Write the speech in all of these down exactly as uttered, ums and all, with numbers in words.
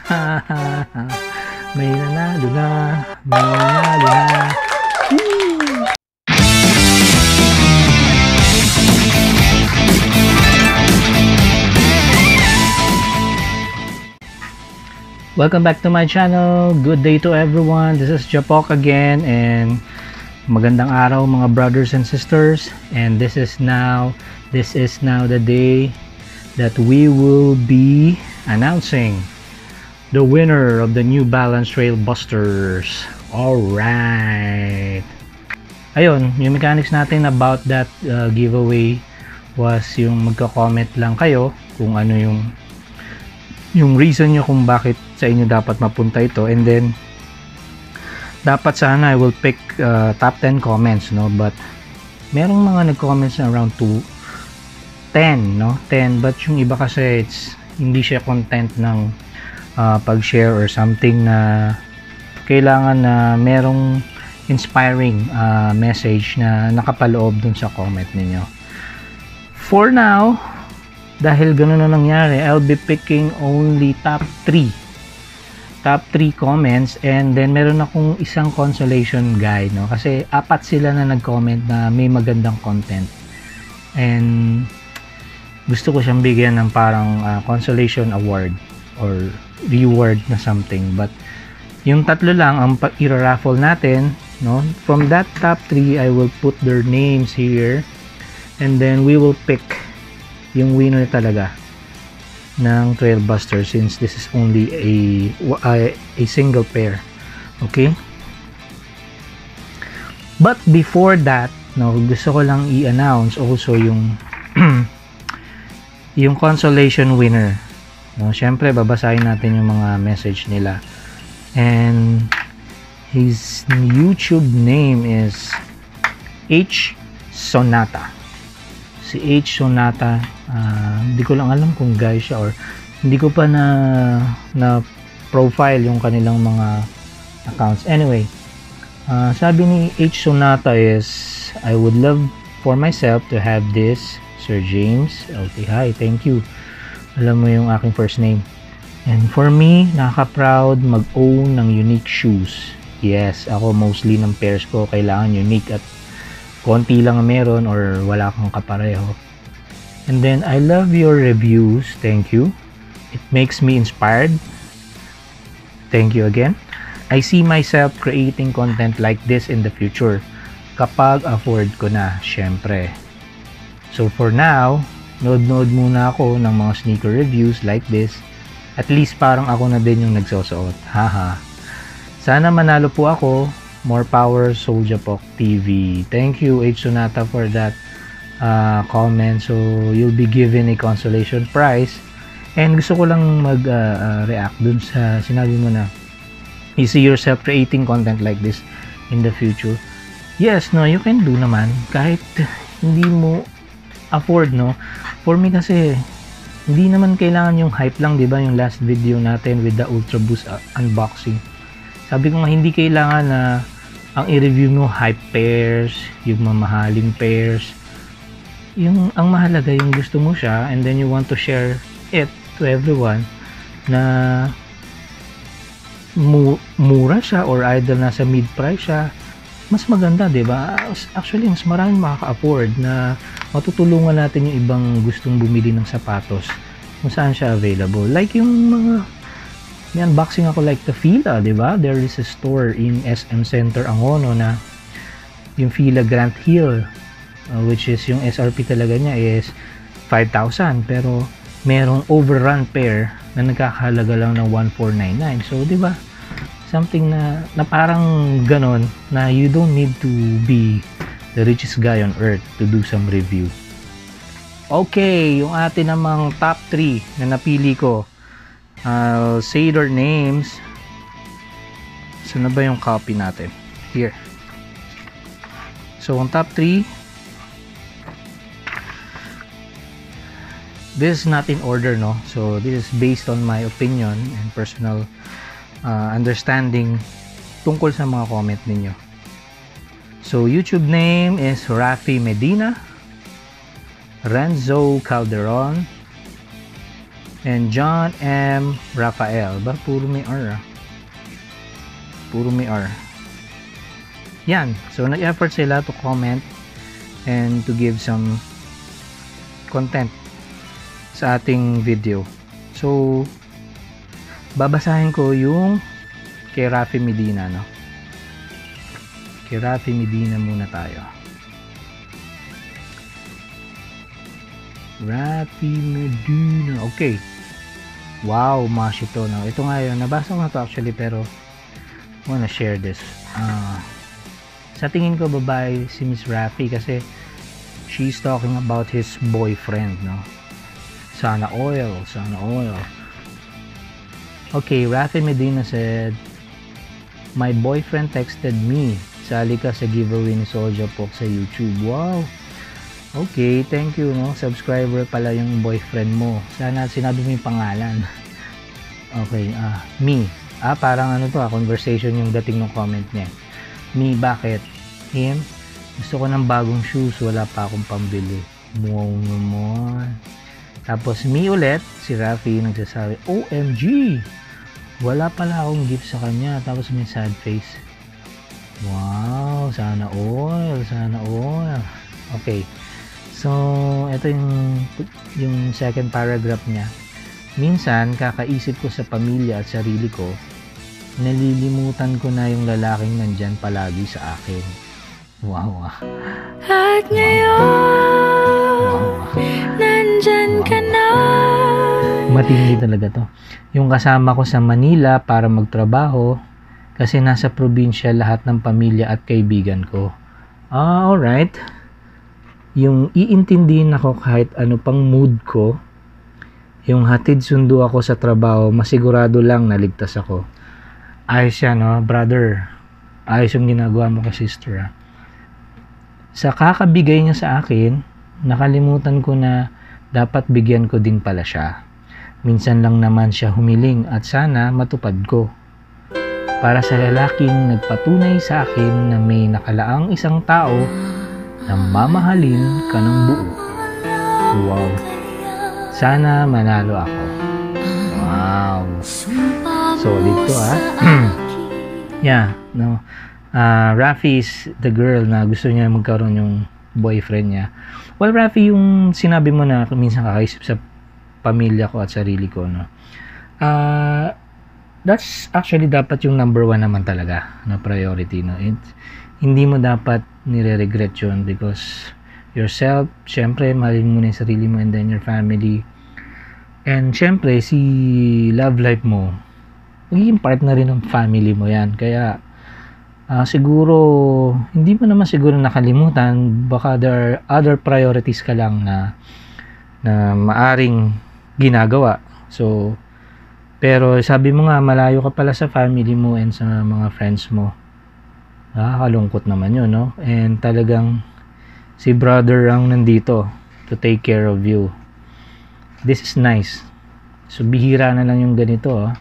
May nanalo na, may nanalo na. Woo! Welcome back to my channel. Good day to everyone. This is Japok again, and magandang araw mga brothers and sisters. And this is now this is now the day that we will be announcing the winner of the new Balance Trailbusters. Alright. Ayun, yung mechanics natin about that uh, giveaway was yung magka-comment lang kayo kung ano yung yung reason nyo kung bakit sa inyo dapat mapunta ito, and then dapat sana I will pick uh, top ten comments, no, but merong mga nag-comments na around two ten, no, ten, but yung iba kasi it's hindi siya content ng uh, pag-share or something na kailangan na merong inspiring uh, message na nakapaloob dun sa comment ninyo. For now, dahil ganun na nangyari, I'll be picking only top three top three comments, and then meron akong isang consolation guide, no, kasi apat sila na nag-comment na may magandang content, and gusto ko siyang bigyan ng parang uh, consolation award or reward na something, but yung tatlo lang ang i-raffle natin, no. From that top three, I will put their names here, and then we will pick yung winner talaga ng Trailbuster, since this is only a, a a single pair. Okay, but before that, no, gusto ko lang i-announce also yung yung consolation winner, no. Syempre babasahin natin yung mga message nila, and his YouTube name is H Sonata. Si H Sonata, uh, hindi ko lang alam kung guy siya or hindi ko pa na na profile yung kanilang mga accounts. Anyway, uh, sabi ni H Sonata is, I would love for myself to have this, Sir James. Okay, hi, thank you. Alam mo yung aking first name. And for me, nakaka-proud mag-own ng unique shoes. Yes, ako mostly ng pairs ko kailangan unique at konti lang meron or wala kang kapareho. And then I love your reviews. Thank you. It makes me inspired. Thank you again. I see myself creating content like this in the future kapag afford ko na, syempre. So for now, nood-nood muna ako ng mga sneaker reviews like this. At least parang ako na din yung nagsusuot. Haha. Sana manalo po ako. More power, Soul Japok T V. Thank you, H Sonata, for that uh, comment. So you'll be given a consolation prize. And gusto ko lang mag-react uh, uh, dun sa sinabi mo na you see yourself creating content like this in the future. Yes, no, you can do naman kahit hindi mo afford, no. For me kasi hindi naman kailangan yung hype lang, di ba, yung last video natin with the Ultra Boost uh, unboxing. Sabi ko nga hindi kailangan na ang i-review mo hype pairs, yung mamahaling pairs. Yung ang mahalaga yung gusto mo siya, and then you want to share it to everyone na mu mura siya or either nasa mid price siya. Mas maganda, 'di ba? Actually, mas maraming makaka-afford na matutulungan natin yung ibang gustong bumili ng sapatos kung saan siya available. Like yung mga may unboxing ako like the Fila, di ba? There is a store in S M Center Angono na yung Fila Grant Hill, uh, which is yung S R P talaga niya is five thousand, pero merong overrun pair na nagkakahalaga lang ng one four nine nine. So, di ba? Something na, na parang ganon na you don't need to be the richest guy on earth to do some review. Okay, yung atin namang top three na napili ko. I'll say their names. Saan na ba yung copy natin? Here. So, on top three, this is not in order, no? So, this is based on my opinion and personal uh, understanding tungkol sa mga comment ninyo. So, YouTube name is Rafi Medina, Renzo Calderon, And John M. Raphael. Ba, puro may R ah. Puro may R. Yan. So, nag-effort sila to comment and to give some content sa ating video. So, babasahin ko yung kay Raffle Medina, no? Kay Raffle Medina muna tayo. Raffle Medina. Okay. Wow, mash ito. No? Ito nga yun. Nabasa ko na to actually, pero I wanna share this. Uh, sa tingin ko, babae si Miss Raffle kasi she's talking about his boyfriend, no? Sana oil, sana oil. Okay, Raffle Medina said, my boyfriend texted me. Sali ka sa giveaway ni Soulja Pok sa YouTube. Wow. Okay, thank you, no? Subscriber pala yung boyfriend mo. Sana sinabi mo yung pangalan. Okay, ah, uh, me. Ah, parang ano to ah, conversation yung dating ng comment niya. Me, bakit? Him? Gusto ko ng bagong shoes, wala pa akong pambili. Wow naman. Tapos me ulit, si Raffy nagsasabi, O M G! Wala pala akong gift sa kanya. Tapos may sad face. Wow, sana all, sana all. Okay. So, ito yung yung second paragraph niya. Minsan, kakaisip ko sa pamilya at sarili ko, nalilimutan ko na yung lalaking nandyan palagi sa akin. Wow, ah. At ngayon, Wow, ah. nandyan Wow, ka na. Matindi talaga to. Yung kasama ko sa Manila para magtrabaho, kasi nasa probinsya lahat ng pamilya at kaibigan ko. Ah, alright. Yung iintindihin ako kahit ano pang mood ko, yung hatid sundo ako sa trabaho, masigurado lang naligtas ako. Ayos yan, no, brother. Ayos yung ginagawa mo kay sister, ha? Sa kakabigay niya sa akin, nakalimutan ko na dapat bigyan ko din pala siya. Minsan lang naman siya humiling at sana matupad ko. Para sa lalaking nagpatunay sa akin na may nakalaang isang tao na mamahalin ka ng buo. Wow. Sana manalo ako. Wow. Solid to, ha? Yeah, no. Uh, Raffy is the girl na gusto niya magkaroon yung boyfriend niya. Well, Raffy, yung sinabi mo na minsan kakaisip sa pamilya ko at sarili ko, no. Uh, that's actually dapat yung number one naman talaga na priority, no. It, hindi mo dapat nire-regret yun because yourself, syempre, mahalin mo na yung sarili mo and then your family. And syempre, si love life mo, magiging part na rin ng family mo yan. Kaya, uh, siguro, hindi mo naman siguro nakalimutan, baka there are other priorities ka lang na, na maaring ginagawa. So, pero sabi mo nga, malayo ka pala sa family mo and sa mga friends mo. Nakakalungkot naman yun, no? And talagang si brother ang nandito to take care of you. This is nice. So, bihira na lang yung ganito, ah.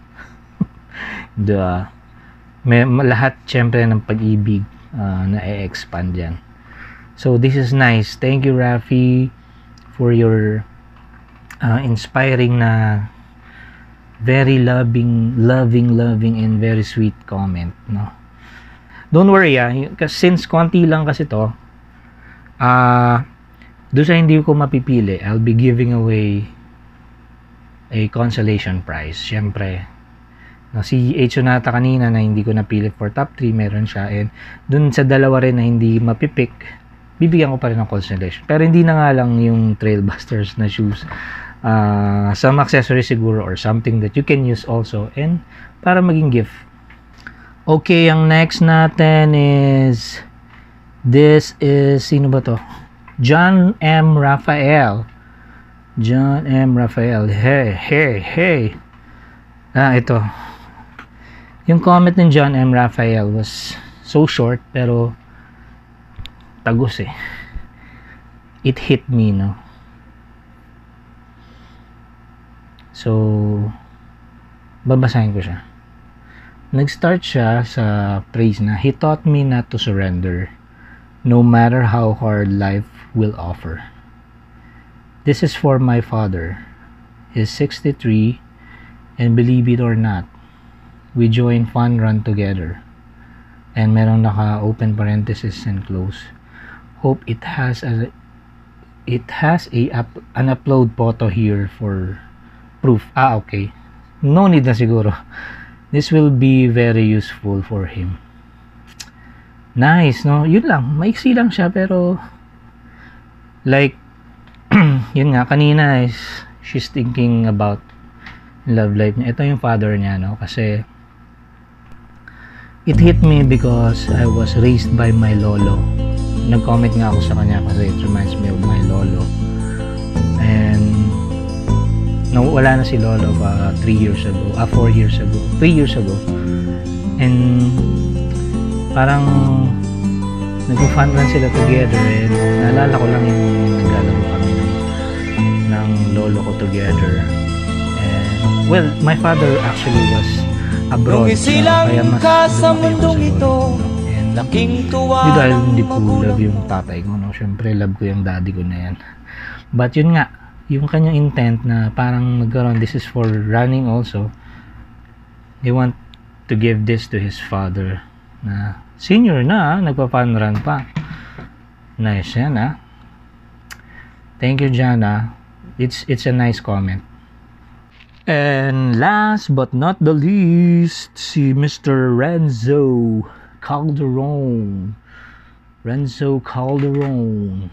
Diba? May, lahat, syempre, ng pag-ibig uh, na e-expand yan. So, this is nice. Thank you, Raffy, for your uh, inspiring na very loving, loving, loving, and very sweet comment, no? Don't worry, ah, kasi since konti lang kasi to, ah, uh, doon sa hindi ko mapipili, I'll be giving away a consolation prize. Siyempre, no, si H. Onata kanina na hindi ko napili for top three, meron siya. And doon sa dalawa rin na hindi mapipick, bibigyan ko pa rin ng consolation. Pero hindi na nga lang yung Trailbusters na shoes. Uh, some accessories siguro or something that you can use also. And para maging gift. Okay, ang next natin is, this is, sino ba to? John M. Raphael. John M. Raphael. Hey, hey, hey. Ah, ito. Yung comment ng John M. Raphael was so short, pero tagus eh. It hit me, no? So, babasahin ko siya. Nag-start siya sa praise na, he taught me not to surrender, no matter how hard life will offer. This is for my father is sixty-three, and believe it or not, we join Fun Run together. And merong naka open parenthesis and close. Hope it has a it has a up, an upload photo here for proof. Ah, okay. No need na siguro. This will be very useful for him. Nice, no? Yun lang. Maiksi lang siya, pero like, yun nga, kanina is she's thinking about love life niya. Ito yung father niya, no? Kasi it hit me because I was raised by my lolo. Nag-comment nga ako sa kanya kasi it reminds me of my lolo. And no, wala na si lolo pa three years ago, ah four years ago, three years ago. And parang nag-fun run sila together, and naalala ko lang yung naglalaro kami ng, ng lolo ko together. And well, my father actually was abroad, so kaya mas sa mundong ito. Laking tuwa di dahil hindi po love yung tatay ko, no? Syempre love ko yung daddy ko na yan. But yun nga, yung kanyang intent na parang magkaroon, this is for running also. They want to give this to his father na senior na, nagpa-fun run pa. Nice yan, ha? Thank you, Jana. It's, it's a nice comment. And last but not the least, si Mister Renzo Calderon. Renzo Calderon.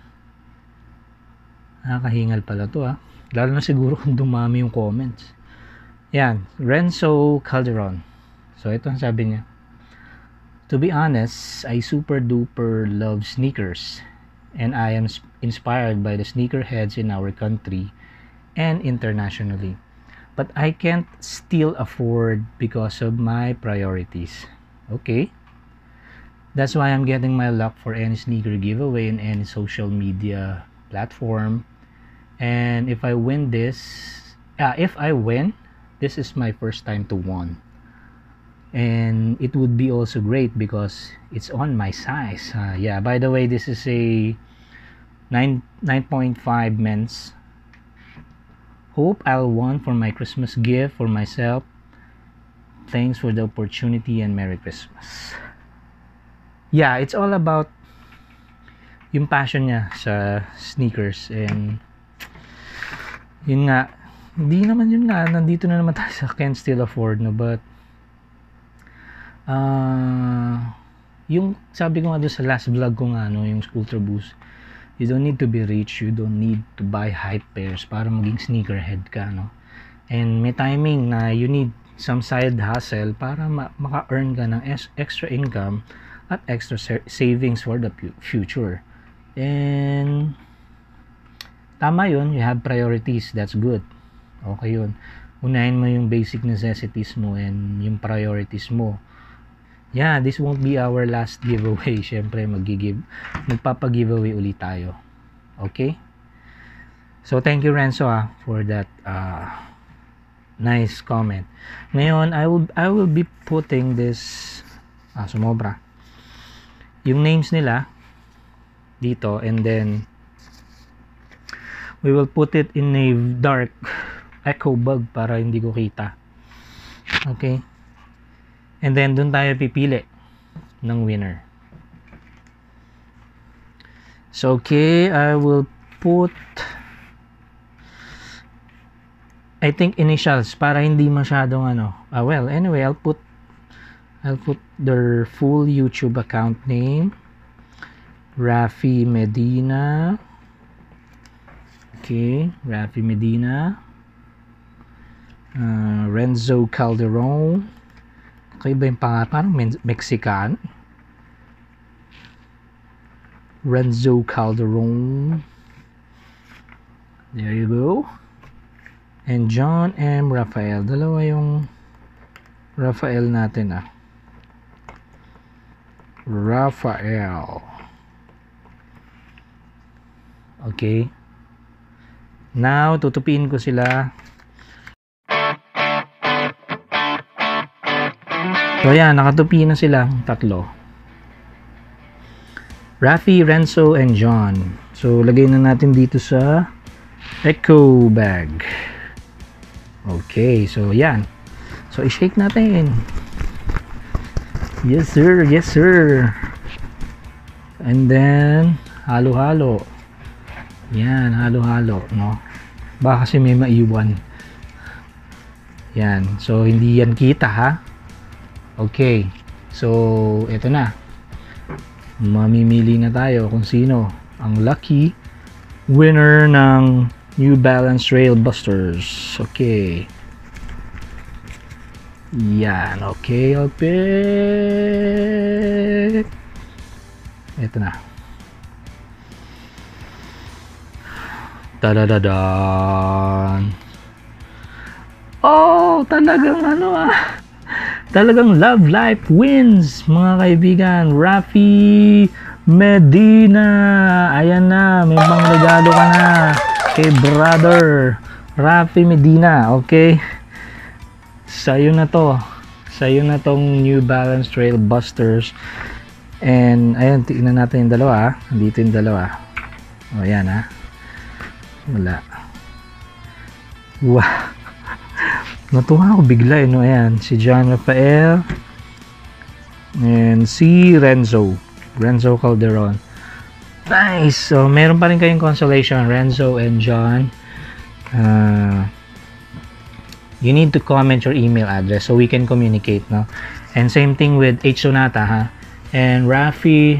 Nakakahingal pala to, ha. Lalo na siguro kung dumami yung comments. Yan, Renzo Calderon. So ito ang sabi niya. To be honest, I super duper love sneakers, and I am inspired by the sneakerheads in our country and internationally. But I can't still afford because of my priorities. Okay. That's why I'm getting my luck for any sneaker giveaway in any social media platform. And if I win this, uh, if I win, this is my first time to win. And it would be also great because it's on my size. Uh, yeah, by the way, this is a nine point five men's. Hope I'll win for my Christmas gift for myself. Thanks for the opportunity and Merry Christmas. Yeah, it's all about yung passion niya sa sneakers, and yun nga, hindi naman yun nga, nandito na naman tayo sa can't still afford, no, but uh, yung sabi ko nga doon sa last vlog ko nga, no, yung Scooter Boost, you don't need to be rich, you don't need to buy hype pairs para maging sneakerhead ka, no, and may timing na you need some side hustle para ma- maka-earn ka ng es- extra income at extra savings for the future. And tama yun, you have priorities, that's good. Okay yun, unahin mo yung basic necessities mo and yung priorities mo. Yeah, this won't be our last giveaway. Syempre mag-give, magpapa-giveaway ulit tayo. Okay, so thank you, Renzo, ah, for that uh, nice comment. Ngayon I will I will be putting this ah, sumobra yung names nila dito, and then we will put it in a dark echo bug para hindi ko kita. Okay, and then dun tayo pipili ng winner. So okay, I will put, I think, initials para hindi masyadong ano. Ah, well, anyway, I'll put I'll put their full YouTube account name. Raffy Medina. Okay, Raffy Medina. Uh, Renzo Calderon. Okay ba yung pangalan? Parang Mexican. Renzo Calderon. There you go. And John M. Rafael. Dalawa yung Rafael natin, ah. Rafael. Okay. Now, tutupiin ko sila. So, yan. Nakatupi na sila. Tatlo. Raffy, Renzo, and John. So, lagay na natin dito sa echo bag. Okay, so yan. So i-shake natin. Yes sir, yes sir. And then halo-halo. Yan, halo-halo, no? Baka kasi may maiwan. Yan, so hindi yan kita ha. Okay, so ito na. Mamimili na tayo kung sino ang lucky winner ng New Balance Trailbusters. Okay. Yan, okay, okay. Ito na. Tadadadan. Oh, talagang ano ah. Talagang love life wins, mga kaibigan. Raffle Medina. Ayan na, may pang regalo ka na kay brother Raffle Medina. Okay, sa'yo na to. Sa'yo na tong New Balance Trailbusters. And ayun, tingnan natin yung dalawa. Dito yung dalawa. O yan ha. Wala. Wow. Natuwa ako bigla eh, no? Ayan, si John Rafael and si Renzo Renzo Calderon. Nice! So, meron pa rin kayong consolation, Renzo and John. Uh, you need to comment your email address so we can communicate, no? And same thing with H. Sonata, ha? And Rafi,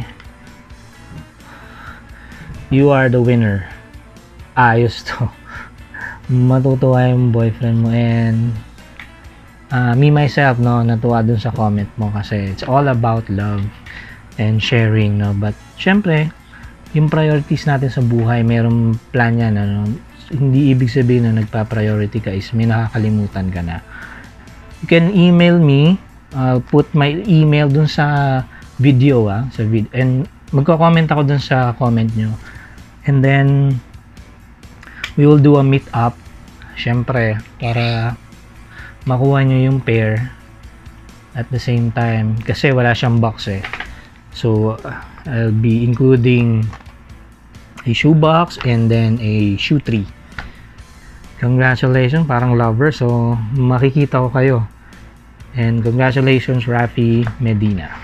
you are the winner. Ayos to. Matutuwa yung boyfriend mo. And uh, me myself, no, natuwa dun sa comment mo kasi it's all about love and sharing, no. But syempre yung priorities natin sa buhay, merong plan yan, ano. Hindi ibig sabihin na nagpa-priority ka is may nakakalimutan ka na. You can email me. I'll put my email dun sa video, ah, sa vid and magko-comment ako dun sa comment nyo. And then we will do a meet up, syempre, para makuha nyo yung pair at the same time, kasi wala siyang box eh. So I'll be including a shoe box and then a shoe tree. Congratulations, parang lover. So makikita ko kayo. And congratulations, Raffle Medina.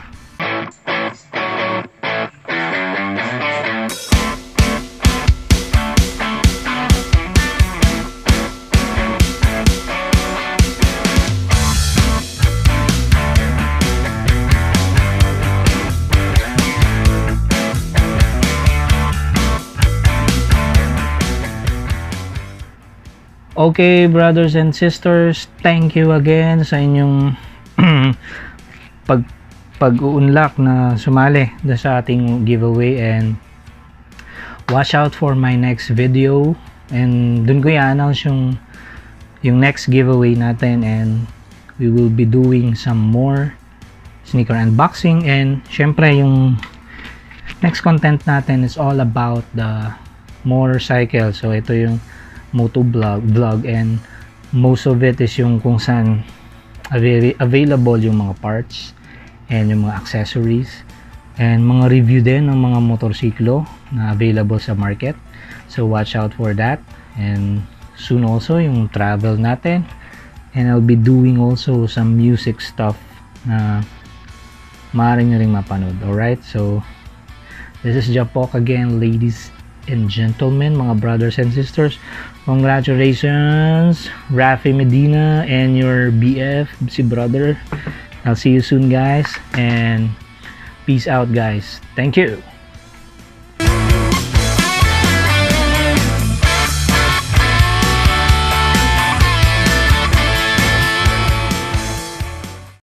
Okay, brothers and sisters, thank you again sa inyong pag pag-unlock na sumali sa ating giveaway, and watch out for my next video, and dun ko i-announce yung yung next giveaway natin, and we will be doing some more sneaker unboxing. And syempre yung next content natin is all about the motorcycle. So ito yung moto vlog, vlog and most of it is yung kung saan avail available yung mga parts and yung mga accessories and mga review din ng mga motorsiklo na available sa market. So watch out for that. And soon also yung travel natin, and I'll be doing also some music stuff na maaari nyo ring mapanood. Alright, so this is Japok again, ladies and gentlemen, mga brothers and sisters. Congratulations, Raffle Medina and your B F, si brother. I'll see you soon, guys, and peace out, guys. Thank you.